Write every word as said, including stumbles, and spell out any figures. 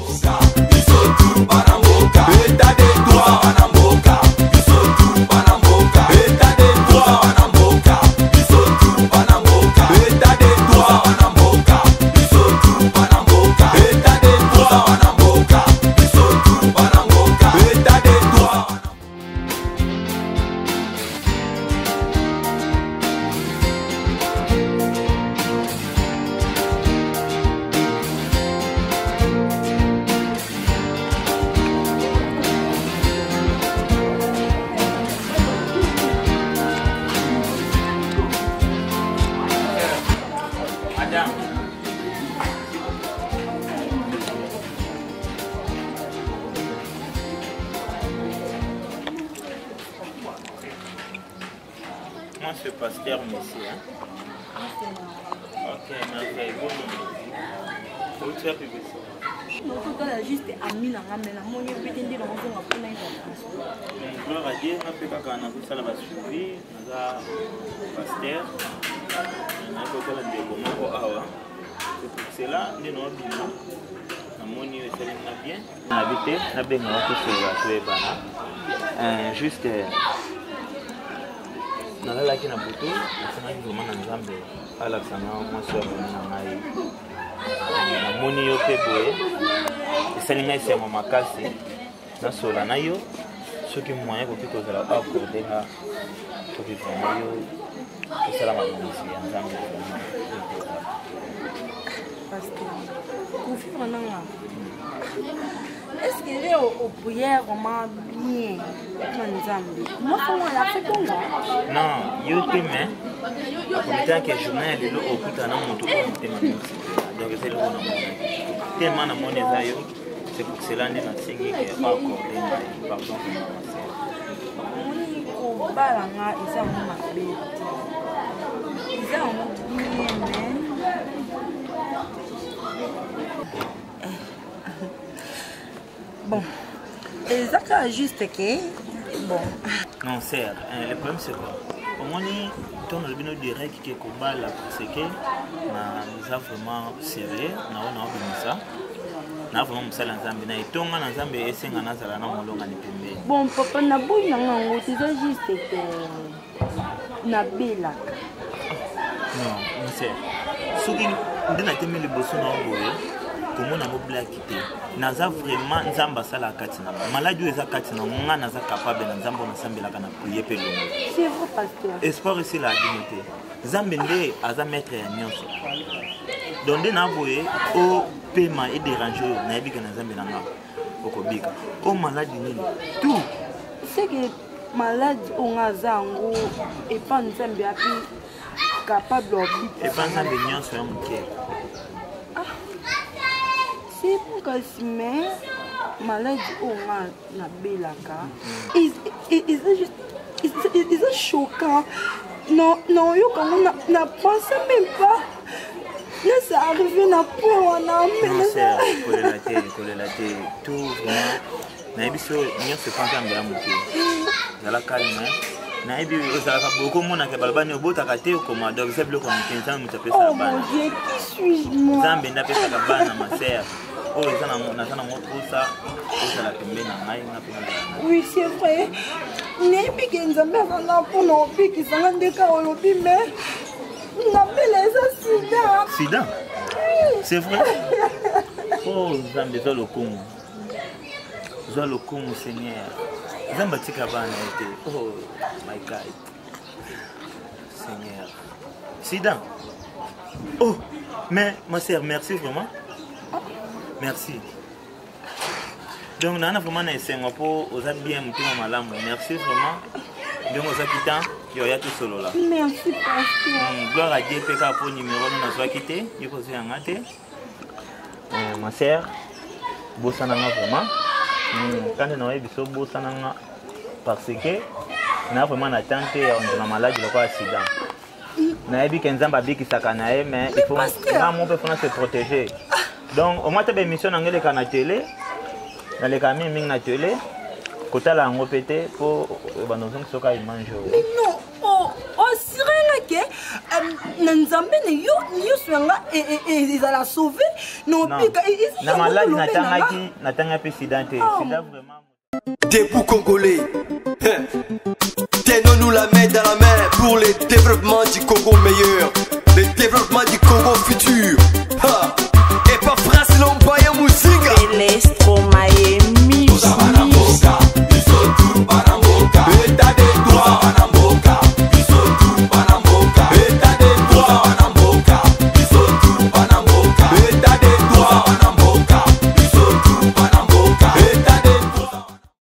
Moi, c'est pasteur Messi. Hein? Ok, merveille. Bon, où tu as pu ça? Juste ami na ngamela moni petende na ngonga pona hizo. Gloire à Dieu, na peka kana kusala basuivi, naza pasteur. Na peka la ndeko moko awa. C'est là ndi no bino. Na moni esali na bien. Na habité, na benga wako sewa tuebana. Euh juste nalalaki na butu nasanaki vraimen na nzambe alakisanga mwasi ya moni na ngai namoni yo mpe boye esali ngai esengo makasi nasola na yo soki moyen koki kozala akorde nga soki vraimen yo osala mamonisi ya nzambe kofivre nanga est-ce que est au prière vraiment bien moi la fait non yo te mais comme tant que journée le okuta na moto ko te donc c'est le bon tellement na mon ezayo c'est pour cela ndi na singi que encore pardon ko bala nga isa mo mabe isa mo bien bon, et ça juste que bon. Non, c'est hein, le problème c'est quoi? Au moins, on a le bino direct qui est combat là parce que na nous a vraiment serré, na on a obtenu ça. Na vraiment ça l'ensemble na itonga na nzambe esenga na zala na molonga ni pembe. Bon, papa na boy na ngo c'est juste que na bela. Non, c'est soki ndina temi liboso na ngoye. Comment on a mobilé quitter naza vraiment nzamba sala katina maladie eza katina nga naza capable na nzamba na sambela kana prier pe longo c'est vrai pasteur espoir ici la dignité nzambe nde aza maître ya nyonso donc de na boye o pema et déranger na yebika na nzambe nanga okobika o maladie nini tout c'est que maladie on a zango et pas nzambe api capable obika et pas nzambe nyonso ya muke c'est pour que si mais maladie on a na belaka ils ils juste ils sont choquants non non yo comme on n'a pensé même pas là ça arrivé na point on a mais c'est coller la tête coller la tête tout vraiment na biso nyo se panta mbela muke la calme na ebi ozala beaucoup mona ke balbani obotaka te okoma donc c'est bloqué en quinze ans mutapesa bana. Oh mon Dieu, qui suis-je moi? Zambe ndapesa bana ma sœur. Oh ezana na sana moto ça ozala pembe na ngai na pena. Oui, c'est vrai. Nebi ke nzambe na pour no piki sanga ndeka olobi mais na bela ça sida. Sida? C'est vrai. Oh zambe zo lokumu. Zo lokumu Seigneur. Zamba tika bana été. Oh my God. Seigneur. Sida. Oh, mais ma sœur, merci vraiment. Merci. Donc, nous avons vraiment essayé de bien malamu. Merci vraiment. Donc, nous avons quitté. Il y a tout solo là. Merci, pasteur. Gloire à Dieu, P K pour numéro, nous avons quitté. Je peux vous dire, ma sœur, Bossananga vraiment. Quand nous avons vu Bossananga, parce que nous avons vraiment attendu, on a malade, il a Sida. Na ebi kenzamba biki sakanae mais il faut vraiment se protéger. Donc au moins tu as une mission dans les canaux télé, dans les camions ming na télé, côté la ngopete pour banozong soka il mange. Non, oh, oh sirena que Nzambe ne yo yo swanga et ils allaient sauver non pika na malade natangaki natanga Sida Sida vraiment debout congolais. Tenons-nous la main dans la main pour le développement du Congo meilleur.